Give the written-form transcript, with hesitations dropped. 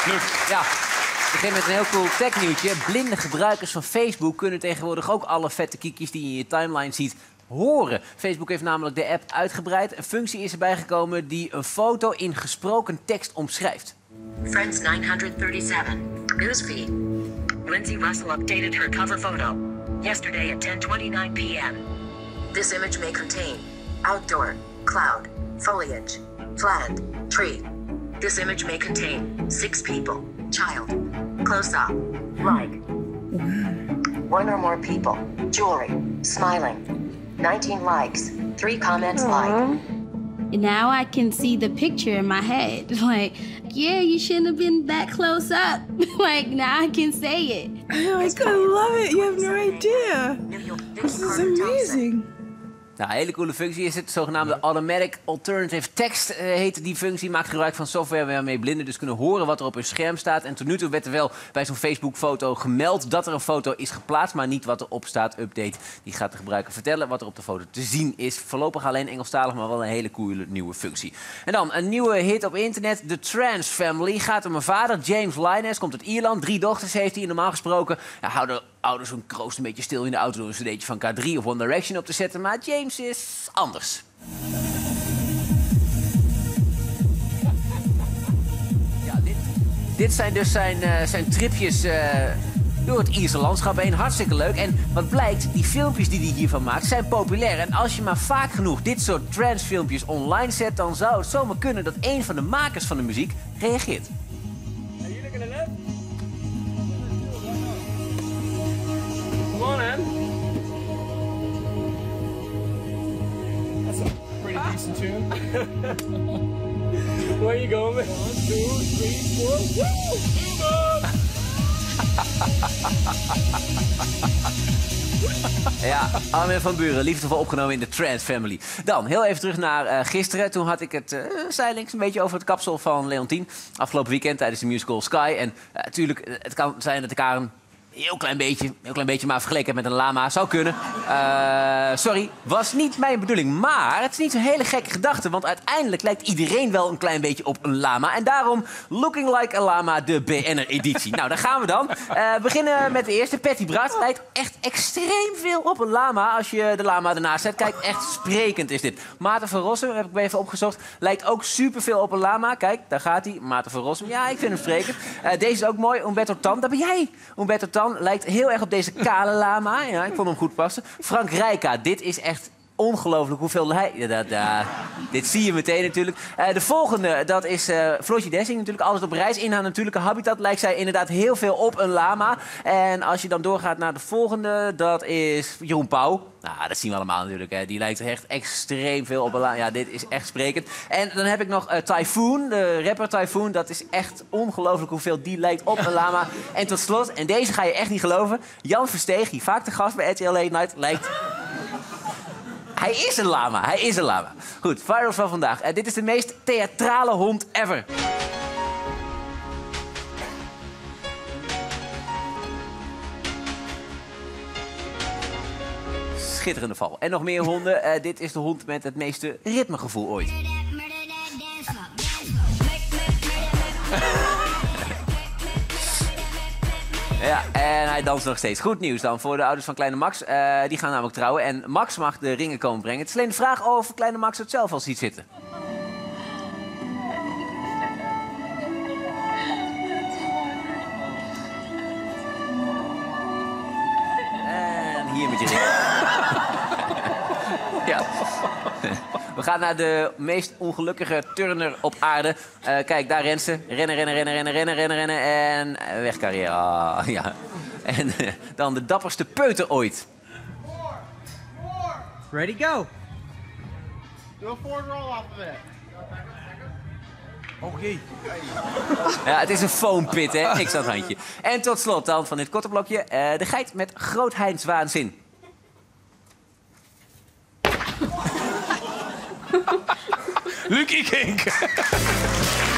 Ja, ik begin met een heel cool technieuwtje. Blinde gebruikers van Facebook kunnen tegenwoordig ook alle vette kiekjes die je in je timeline ziet horen. Facebook heeft namelijk de app uitgebreid. Een functie is erbij gekomen die een foto in gesproken tekst omschrijft. Friends 937. Newsfeed. Lindsay Russell updated her cover photo yesterday at 10:29 p.m. This image may contain outdoor, cloud, foliage, flat, tree. This image may contain 6 people, child, close up, like, 1 or more people, jewelry, smiling, 19 likes, 3 comments like. Now I can see the picture in my head. Like, yeah, you shouldn't have been that close up. Like, now I can say it. Oh, I love it. You have no idea. This is amazing. Nou, een hele coole functie is het. De zogenaamde Automatic Alternative Text heet die functie. Maakt gebruik van software waarmee blinden dus kunnen horen wat er op hun scherm staat. En tot nu toe werd er wel bij zo'n Facebook-foto gemeld dat er een foto is geplaatst, maar niet wat erop staat. Update, die gaat de gebruiker vertellen wat er op de foto te zien is. Voorlopig alleen Engelstalig, maar wel een hele coole nieuwe functie. En dan een nieuwe hit op internet. The Trans Family gaat om een vader, James Lynes, komt uit Ierland. 3 dochters heeft hij. Normaal gesproken houden ouders hun kroost een beetje stil in de auto door een cd'tje van K3 of One Direction op te zetten. Maar James is anders. Ja, dit zijn dus zijn tripjes door het Ierse landschap heen. Hartstikke leuk. En wat blijkt, die filmpjes die hij hiervan maakt zijn populair. En als je maar vaak genoeg dit soort transfilmpjes online zet, dan zou het zomaar kunnen dat een van de makers van de muziek reageert. Come on, Em. That's a pretty decent tune. Where you going, man? 1, 2, 3, 4. Woo! Ja, Armin van Buuren, liefdevol opgenomen in de Trans Family. Dan, heel even terug naar gisteren. Toen had ik het zijdelings een beetje over het kapsel van Leontien. Afgelopen weekend tijdens de musical Sky. En natuurlijk, het kan zijn dat ik haar een heel klein beetje, maar vergeleken met een lama zou kunnen. Sorry, was niet mijn bedoeling. Maar het is niet zo'n hele gekke gedachte, want uiteindelijk lijkt iedereen wel een klein beetje op een lama. En daarom Looking Like a Lama, de BN'er-editie. Nou, daar gaan we dan. We beginnen met de eerste. Patty Bart lijkt echt extreem veel op een lama als je de lama ernaast zet. Kijk, echt sprekend is dit. Maarten van Rossum, heb ik even opgezocht, lijkt ook superveel op een lama. Kijk, daar gaat hij. Maarten van Rossum. Ja, ik vind hem sprekend. Deze is ook mooi. Umberto Tan, daar ben jij. Umberto Tan lijkt heel erg op deze kale lama. Ja, ik vond hem goed passen. Frank Rijka, dit is echt ongelooflijk hoeveel hij... dit zie je meteen natuurlijk. De volgende, dat is Floortje Dessing. Natuurlijk altijd op reis. In haar natuurlijke habitat lijkt zij inderdaad heel veel op een lama. En als je dan doorgaat naar de volgende, dat is Jeroen Pauw. Nou, dat zien we allemaal natuurlijk. Hè. Die lijkt echt extreem veel op een lama. Ja, dit is echt sprekend. En dan heb ik nog Typhoon, de rapper Typhoon. Dat is echt ongelooflijk hoeveel die lijkt op een lama. En tot slot, en deze ga je echt niet geloven, Jan Versteeg, die vaak te gast bij RTL Late Night, lijkt... Hij is een lama, hij is een lama. Goed, viral van vandaag. Dit is de meest theatrale hond ever. Schitterende val. En nog meer honden. Dit is de hond met het meeste ritmegevoel ooit. Ja, en hij danst nog steeds. Goed nieuws dan voor de ouders van kleine Max. Die gaan namelijk trouwen. En Max mag de ringen komen brengen. Het is alleen de vraag of kleine Max het zelf al ziet zitten. En hier met je ring. Ja. We gaan naar de meest ongelukkige turner op aarde. Kijk, daar rent ze. Rennen. En wegcarrière. Ah, ja. En dan de dapperste peuter ooit. Ready, go. Do a forward roll off of it. Oh jee. Ja, het is een foampit, hè. Niks aan het handje. En tot slot dan van dit korte blokje. De geit met grootheidswaanzin. Lucky Kink.